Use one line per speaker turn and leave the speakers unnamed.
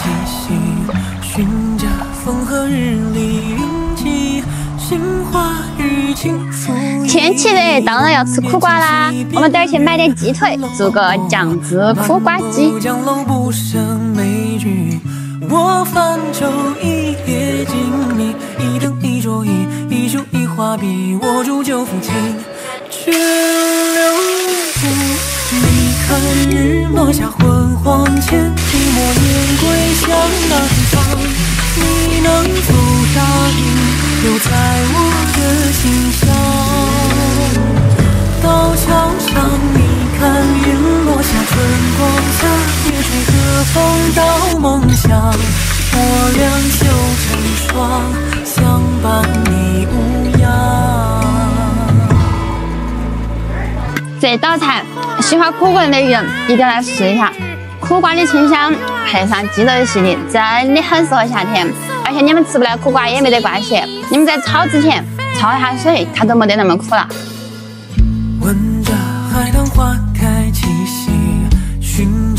气息，寻着风和日丽云际，杏花雨尽复。
天气热，当然要吃苦瓜啦！我们等儿去买点鸡腿，做个酱汁苦瓜鸡。
江楼不胜枚举，我泛舟一叶静谧，一灯一桌一酒一画笔，我煮酒抚琴，却留步。你看日落下昏黄前，寂寞燕归向南方，你能否答应留在我的心上？到桥上，你看云落下，春光下，夜水和风到梦乡。我俩修成双，相伴你无恙。
这道菜喜欢苦瓜的人一定要来试一下，苦瓜的清香配上鸡肉的细腻，真的很适合夏天。而且你们吃不了苦瓜也没得关系，你们在炒之前焯一下水，它都没得那么苦了。
闻着海棠花开气息，寻